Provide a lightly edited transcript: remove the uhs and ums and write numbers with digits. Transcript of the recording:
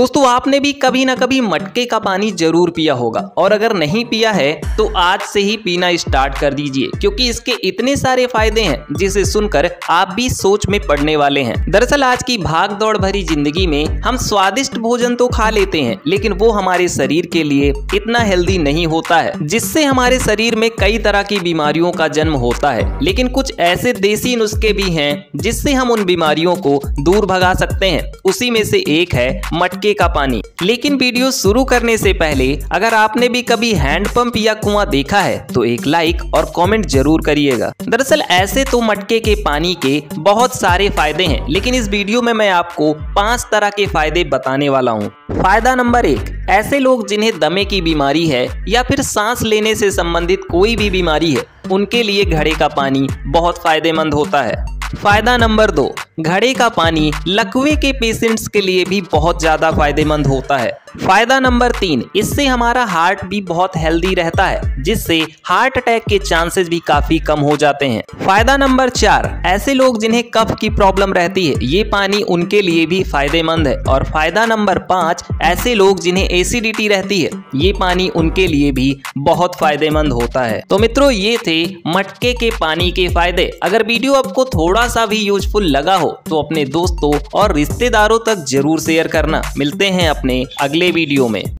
दोस्तों आपने भी कभी ना कभी मटके का पानी जरूर पिया होगा, और अगर नहीं पिया है तो आज से ही पीना स्टार्ट कर दीजिए, क्योंकि इसके इतने सारे फायदे हैं जिसे सुनकर आप भी सोच में पड़ने वाले हैं। दरअसल आज की भाग दौड़ भरी जिंदगी में हम स्वादिष्ट भोजन तो खा लेते हैं, लेकिन वो हमारे शरीर के लिए इतना हेल्दी नहीं होता है, जिससे हमारे शरीर में कई तरह की बीमारियों का जन्म होता है। लेकिन कुछ ऐसे देसी नुस्खे भी हैं जिससे हम उन बीमारियों को दूर भगा सकते हैं। उसी में से एक है मटके का पानी। लेकिन वीडियो शुरू करने से पहले अगर आपने भी कभी हैंडपंप या कुआं देखा है तो एक लाइक और कमेंट जरूर करिएगा। दरअसल ऐसे तो मटके के पानी के बहुत सारे फायदे हैं, लेकिन इस वीडियो में मैं आपको 5 तरह के फायदे बताने वाला हूँ। फायदा नंबर 1, ऐसे लोग जिन्हें दमे की बीमारी है या फिर सांस लेने से संबंधित कोई भी बीमारी है, उनके लिए घड़े का पानी बहुत फायदेमंद होता है। फायदा नंबर 2, घड़े का पानी लकवे के पेशेंट्स के लिए भी बहुत ज्यादा फायदेमंद होता है। फायदा नंबर 3, इससे हमारा हार्ट भी बहुत हेल्दी रहता है, जिससे हार्ट अटैक के चांसेस भी काफी कम हो जाते हैं। फायदा नंबर 4, ऐसे लोग जिन्हें कफ की प्रॉब्लम रहती है, ये पानी उनके लिए भी फायदेमंद है। और फायदा नंबर 5, ऐसे लोग जिन्हें एसिडिटी रहती है, ये पानी उनके लिए भी बहुत फायदेमंद होता है। तो मित्रों ये थे मटके के पानी के फायदे। अगर वीडियो आपको थोड़ा सा भी यूजफुल लगा हो तो अपने दोस्तों और रिश्तेदारों तक जरूर शेयर करना। मिलते हैं अपने अगले वीडियो में।